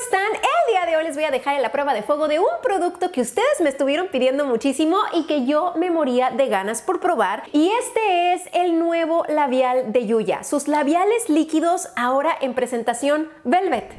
están? El día de hoy les voy a dejar en la prueba de fuego de un producto que ustedes me estuvieron pidiendo muchísimo y que yo me moría de ganas por probar. Y este es el nuevo labial de Yuya. Sus labiales líquidos ahora en presentación Velvet.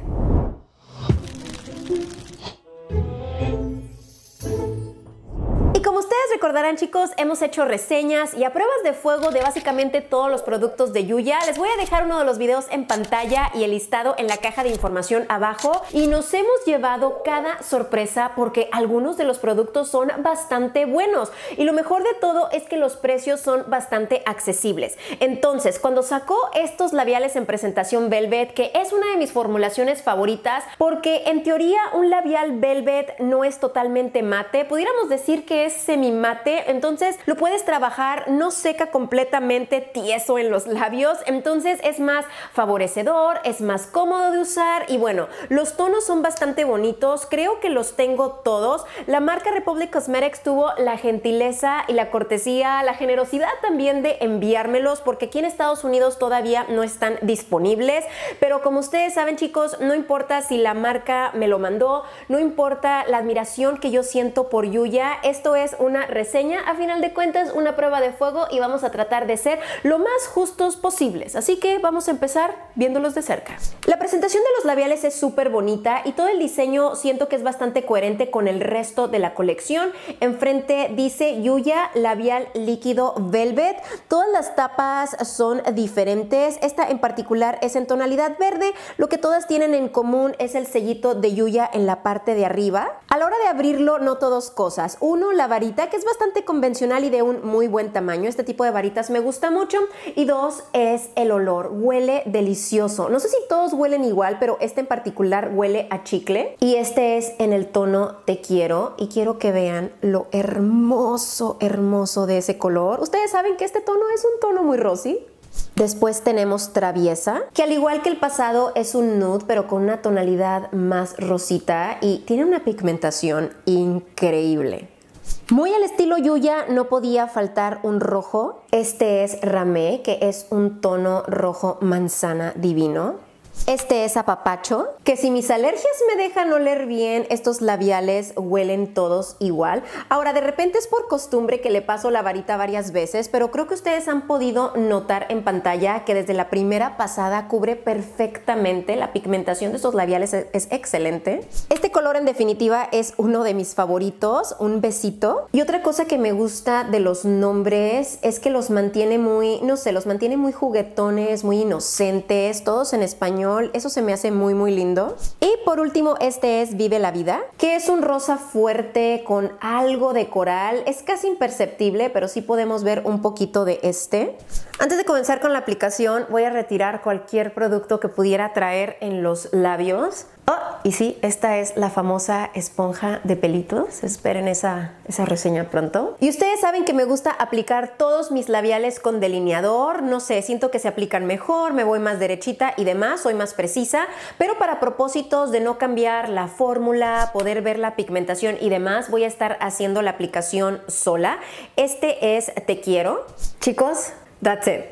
Y como ustedes recordarán, chicos, hemos hecho reseñas y a pruebas de fuego de básicamente todos los productos de Yuya. Les voy a dejar uno de los videos en pantalla y el listado en la caja de información abajo. Y nos hemos llevado cada sorpresa porque algunos de los productos son bastante buenos. Y lo mejor de todo es que los precios son bastante accesibles. Entonces, cuando sacó estos labiales en presentación Velvet, que es una de mis formulaciones favoritas, porque en teoría un labial Velvet no es totalmente mate, pudiéramos decir que es semi mate, entonces lo puedes trabajar, no seca completamente tieso en los labios, entonces es más favorecedor, es más cómodo de usar y bueno, los tonos son bastante bonitos, creo que los tengo todos. La marca Republic Cosmetics tuvo la gentileza y la cortesía, la generosidad también de enviármelos porque aquí en Estados Unidos todavía no están disponibles, pero como ustedes saben, chicos, no importa si la marca me lo mandó, no importa la admiración que yo siento por Yuya, esto es una reseña, a final de cuentas una prueba de fuego y vamos a tratar de ser lo más justos posibles, así que vamos a empezar viéndolos de cerca. La presentación de los labiales es súper bonita y todo el diseño siento que es bastante coherente con el resto de la colección. Enfrente dice Yuya labial líquido Velvet, todas las tapas son diferentes, esta en particular es en tonalidad verde, lo que todas tienen en común es el sellito de Yuya en la parte de arriba. A la hora de abrirlo noto dos cosas, uno, la varita, que es bastante convencional y de un muy buen tamaño, este tipo de varitas me gusta mucho, y dos, es el olor, huele delicioso. No sé si todos huelen igual, pero este en particular huele a chicle y este es en el tono Te Quiero y quiero que vean lo hermoso, hermoso de ese color. Ustedes saben que este tono es un tono muy rosy. Después tenemos Traviesa, que al igual que el pasado es un nude, pero con una tonalidad más rosita y tiene una pigmentación increíble. Muy al estilo Yuya no podía faltar un rojo. Este es Ramé, que es un tono rojo manzana divino. Este es Apapacho, que si mis alergias me dejan oler bien, estos labiales huelen todos igual. Ahora, de repente es por costumbre que le paso la varita varias veces, pero creo que ustedes han podido notar en pantalla que desde la primera pasada cubre perfectamente. La pigmentación de estos labiales es excelente. Este color en definitiva es uno de mis favoritos, un besito. Y otra cosa que me gusta de los nombres es que los mantiene muy, no sé, los mantiene muy juguetones, muy inocentes, todos en español. Eso se me hace muy muy lindo. Y por último este es Vive la Vida, que es un rosa fuerte con algo de coral, es casi imperceptible pero sí podemos ver un poquito de este. Antes de comenzar con la aplicación voy a retirar cualquier producto que pudiera traer en los labios. Oh, y sí, esta es la famosa esponja de pelitos. Esperen esa reseña pronto. Y ustedes saben que me gusta aplicar todos mis labiales con delineador. No sé, siento que se aplican mejor, me voy más derechita y demás, soy más precisa. Pero para propósitos de no cambiar la fórmula, poder ver la pigmentación y demás, voy a estar haciendo la aplicación sola. Este es Te Quiero. Chicos, that's it.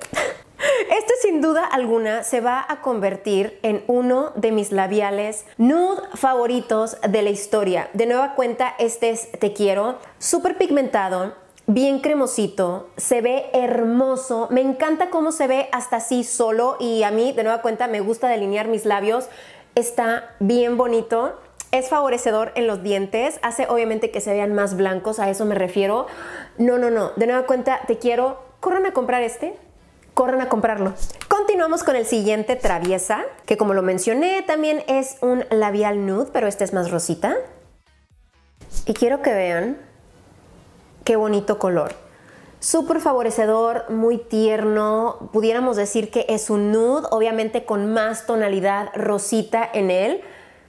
Este sin duda alguna se va a convertir en uno de mis labiales nude favoritos de la historia. De nueva cuenta, este es Te Quiero, súper pigmentado, bien cremosito, se ve hermoso, me encanta cómo se ve hasta así solo y a mí, de nueva cuenta, me gusta delinear mis labios, está bien bonito. Es favorecedor en los dientes, hace obviamente que se vean más blancos, a eso me refiero. No, de nueva cuenta, Te Quiero, corran a comprar este. Corran a comprarlo. Continuamos con el siguiente, Traviesa, que como lo mencioné también es un labial nude, pero este es más rosita. Y quiero que vean qué bonito color. Súper favorecedor, muy tierno, pudiéramos decir que es un nude, obviamente con más tonalidad rosita en él.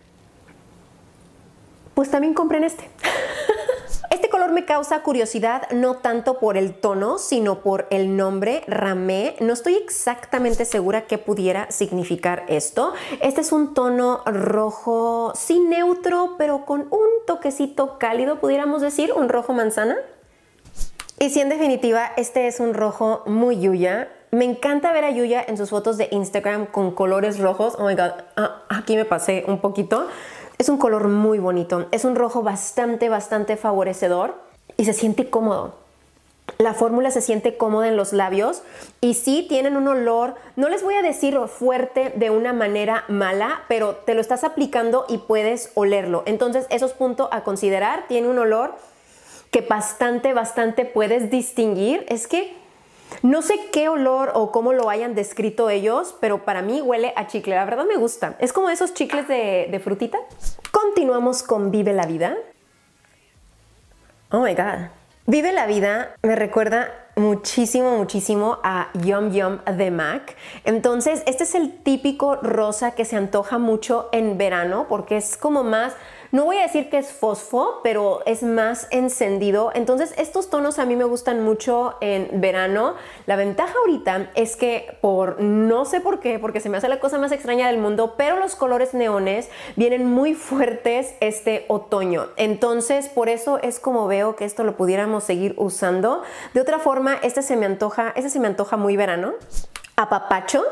Pues también compren este. Este color me causa curiosidad no tanto por el tono, sino por el nombre, Ramé. No estoy exactamente segura qué pudiera significar esto. Este es un tono rojo, sí neutro, pero con un toquecito cálido, pudiéramos decir, un rojo manzana. Y sí, en definitiva, este es un rojo muy Yuya. Me encanta ver a Yuya en sus fotos de Instagram con colores rojos. Oh my God, aquí me pasé un poquito. Es un color muy bonito, es un rojo bastante favorecedor y se siente cómodo. La fórmula se siente cómoda en los labios y sí tienen un olor, no les voy a decir fuerte de una manera mala, pero te lo estás aplicando y puedes olerlo. Entonces eso es punto a considerar. Tiene un olor que bastante puedes distinguir. Es que no sé qué olor o cómo lo hayan descrito ellos, pero para mí huele a chicle. La verdad me gusta. Es como esos chicles de frutita. Continuamos con Vive la Vida. Oh my God. Vive la Vida me recuerda muchísimo a Yum Yum de MAC. Entonces este es el típico rosa que se antoja mucho en verano porque es como más, no voy a decir que es fosfo, pero es más encendido. Entonces estos tonos a mí me gustan mucho en verano. La ventaja ahorita es que no sé por qué, porque se me hace la cosa más extraña del mundo, pero los colores neones vienen muy fuertes este otoño. Entonces por eso es como veo que esto lo pudiéramos seguir usando. De otra forma, este se me antoja muy verano. Apapacho.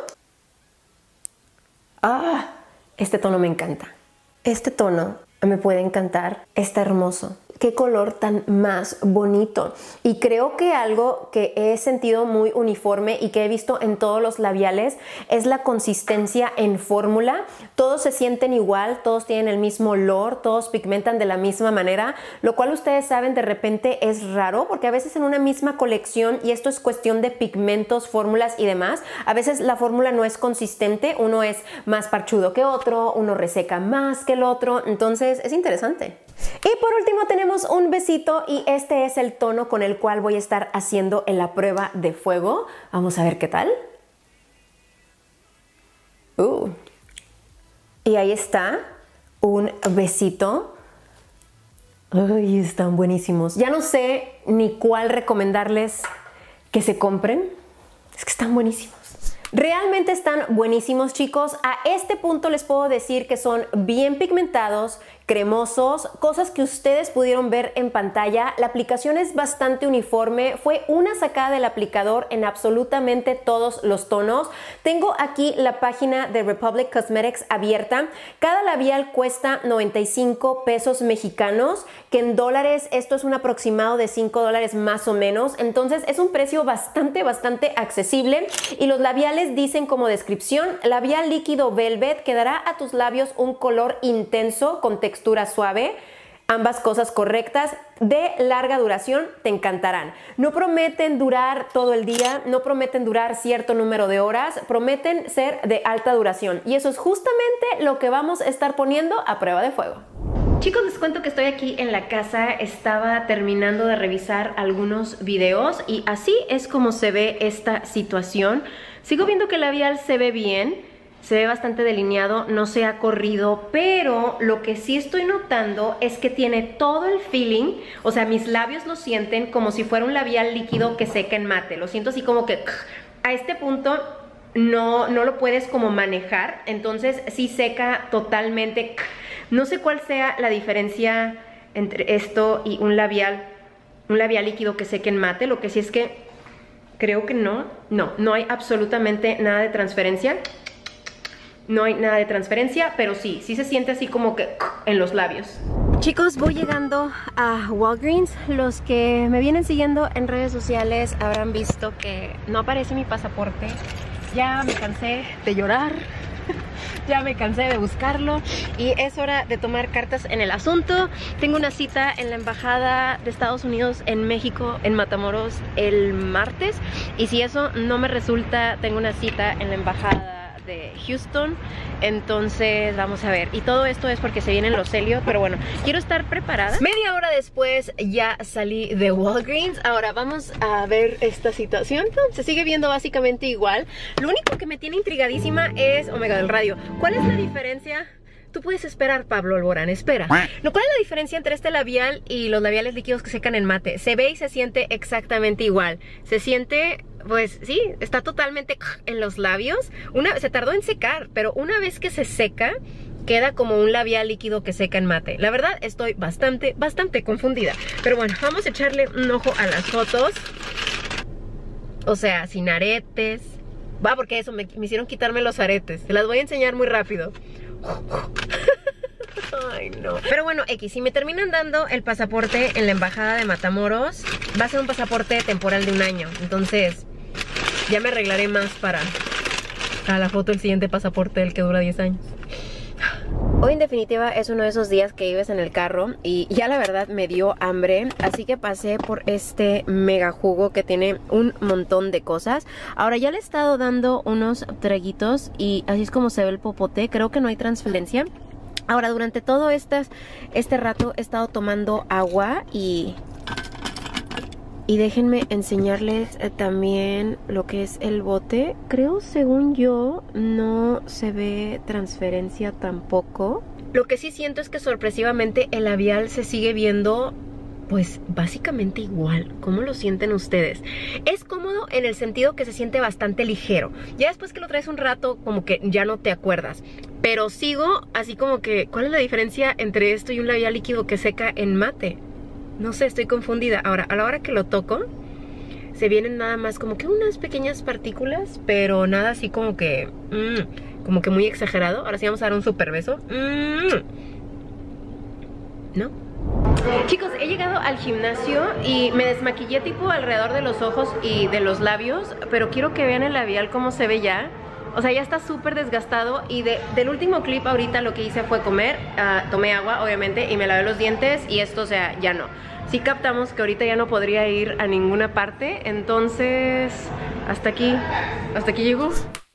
Este tono me encanta. Este tono me puede encantar, está hermoso. Qué color tan más bonito. Y creo que algo que he sentido muy uniforme y que he visto en todos los labiales es la consistencia en fórmula. Todos se sienten igual, todos tienen el mismo olor, todos pigmentan de la misma manera, lo cual ustedes saben de repente es raro porque a veces en una misma colección, y esto es cuestión de pigmentos, fórmulas y demás, a veces la fórmula no es consistente, uno es más parchudo que otro, uno reseca más que el otro, entonces es interesante. Y por último tenemos un besito y este es el tono con el cual voy a estar haciendo en la prueba de fuego. Vamos a ver qué tal. Y ahí está, un besito. Ay, están buenísimos. Ya no sé ni cuál recomendarles que se compren. Es que están buenísimos. Realmente están buenísimos, chicos. A este punto les puedo decir que son bien pigmentados, cremosos, cosas que ustedes pudieron ver en pantalla. La aplicación es bastante uniforme. Fue una sacada del aplicador en absolutamente todos los tonos. Tengo aquí la página de Republic Cosmetics abierta. Cada labial cuesta 95 pesos mexicanos, que en dólares esto es un aproximado de $5 más o menos. Entonces es un precio bastante accesible. Y los labiales dicen como descripción: labial líquido Velvet que dará a tus labios un color intenso con textura suave. Ambas cosas correctas, de larga duración, te encantarán. No prometen durar todo el día, no prometen durar cierto número de horas, prometen ser de alta duración. Y eso es justamente lo que vamos a estar poniendo a prueba de fuego. Chicos, les cuento que estoy aquí en la casa, estaba terminando de revisar algunos videos y así es como se ve esta situación. Sigo viendo que el labial se ve bien, se ve bastante delineado, no se ha corrido, pero lo que sí estoy notando es que tiene todo el feeling, o sea, mis labios lo sienten como si fuera un labial líquido que seca en mate. Lo siento así como que a este punto no lo puedes como manejar, entonces sí seca totalmente. No sé cuál sea la diferencia entre esto y un labial líquido que seque en mate. Lo que sí es que creo que no hay absolutamente nada de transferencia. No hay nada de transferencia, pero sí se siente así como que en los labios. Chicos, voy llegando a Walgreens. Los que me vienen siguiendo en redes sociales habrán visto que no aparece mi pasaporte. Ya me cansé de llorar. Ya me cansé de buscarlo y es hora de tomar cartas en el asunto. Tengo una cita en la embajada de Estados Unidos en México, en Matamoros, el martes. Y si eso no me resulta, tengo una cita en la embajada de Houston. Entonces vamos a ver. Y todo esto es porque se vienen los Elliot, pero bueno, quiero estar preparada. Media hora después ya salí de Walgreens. Ahora vamos a ver esta situación. Se sigue viendo básicamente igual. Lo único que me tiene intrigadísima es, oh my God, el radio. ¿Cuál es la diferencia? Tú puedes esperar, Pablo Alborán, espera. ¿Cuál es la diferencia entre este labial y los labiales líquidos que secan en mate? Se ve y se siente exactamente igual. Se siente, pues sí, está totalmente en los labios. Se tardó en secar, pero una vez que se seca, queda como un labial líquido que seca en mate. La verdad, estoy bastante confundida. Pero bueno, vamos a echarle un ojo a las fotos. O sea, sin aretes. Porque eso, me hicieron quitarme los aretes. Se las voy a enseñar muy rápido. Ay, no. Pero bueno, X, si me terminan dando el pasaporte en la embajada de Matamoros, va a ser un pasaporte temporal de 1 año. Entonces, ya me arreglaré más para la foto del siguiente pasaporte, el que dura 10 años. Hoy en definitiva es uno de esos días que ibas en el carro y ya la verdad me dio hambre, así que pasé por este mega jugo que tiene un montón de cosas. Ahora ya le he estado dando unos traguitos y así es como se ve el popote, creo que no hay transferencia. Ahora durante todo este rato he estado tomando agua y déjenme enseñarles también lo que es el bote. Creo, según yo, no se ve transferencia tampoco. Lo que sí siento es que sorpresivamente el labial se sigue viendo, pues, básicamente igual. ¿Cómo lo sienten ustedes? Es cómodo en el sentido que se siente bastante ligero. Ya después que lo traes un rato, como que ya no te acuerdas. Pero sigo así como que, ¿cuál es la diferencia entre esto y un labial líquido que seca en mate? No sé, estoy confundida. Ahora, a la hora que lo toco, se vienen nada más como que unas pequeñas partículas, pero nada así como que muy exagerado. Ahora sí vamos a dar un super beso. ¿No? Chicos, he llegado al gimnasio y me desmaquillé tipo alrededor de los ojos y de los labios, pero quiero que vean el labial cómo se ve ya. O sea, ya está súper desgastado y del último clip ahorita lo que hice fue comer, tomé agua obviamente y me lavé los dientes y esto, o sea, ya no. Sí captamos que ahorita ya no podría ir a ninguna parte, entonces hasta aquí llegó.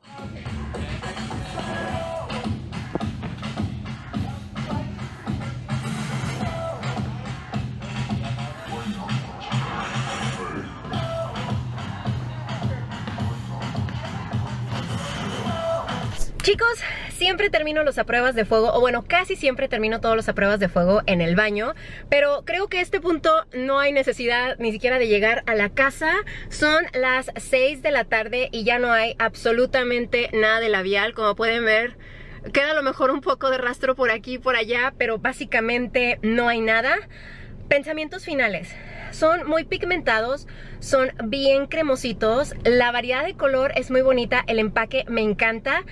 Chicos, siempre termino los a pruebas de fuego, o bueno, casi siempre termino todos los a pruebas de fuego en el baño, pero creo que a este punto no hay necesidad ni siquiera de llegar a la casa. Son las 6 de la tarde y ya no hay absolutamente nada de labial, como pueden ver. Queda a lo mejor un poco de rastro por aquí y por allá, pero básicamente no hay nada. Pensamientos finales. Son muy pigmentados, son bien cremositos, la variedad de color es muy bonita, el empaque me encanta.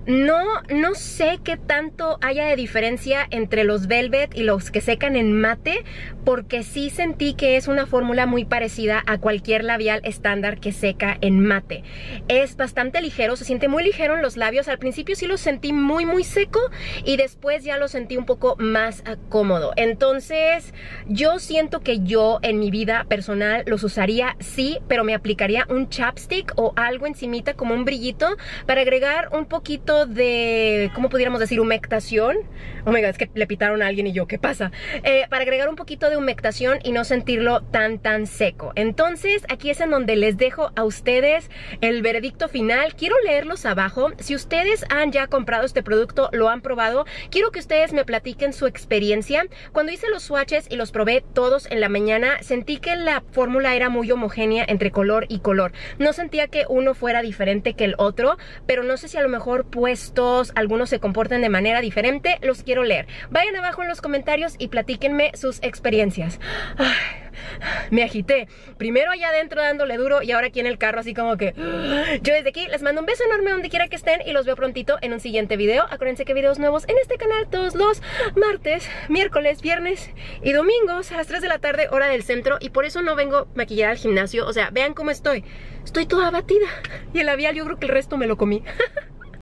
No sé qué tanto haya de diferencia entre los Velvet y los que secan en mate, porque sí sentí que es una fórmula muy parecida a cualquier labial estándar que seca en mate. Es bastante ligero, se siente muy ligero en los labios. Al principio sí lo sentí muy seco y después ya lo sentí un poco más cómodo. Entonces yo siento que yo en mi vida personal los usaría, sí, pero me aplicaría un chapstick o algo encimita como un brillito para agregar un poquito de, ¿cómo pudiéramos decir? Humectación. Oh my god, es que le pitaron a alguien y yo, ¿qué pasa? Para agregar un poquito de humectación y no sentirlo tan seco. Entonces aquí es en donde les dejo a ustedes el veredicto final. Quiero leerlos abajo. Si ustedes han ya comprado este producto, lo han probado, quiero que ustedes me platiquen su experiencia. Cuando hice los swatches y los probé todos en la mañana, sentí que la fórmula era muy homogénea entre color y color. No sentía que uno fuera diferente que el otro, pero no sé si a lo mejor puestos algunos se comportan de manera diferente. Los quiero leer. Vayan abajo en los comentarios y platíquenme sus experiencias. Ay, me agité. Primero allá adentro dándole duro y ahora aquí en el carro así como que... Yo desde aquí les mando un beso enorme donde quiera que estén y los veo prontito en un siguiente video. Acuérdense que videos nuevos en este canal todos los martes, miércoles, viernes y domingos a las 3 de la tarde, hora del centro. Y por eso no vengo maquillada al gimnasio. O sea, vean cómo estoy. Estoy toda abatida. Y el labial yo creo que el resto me lo comí.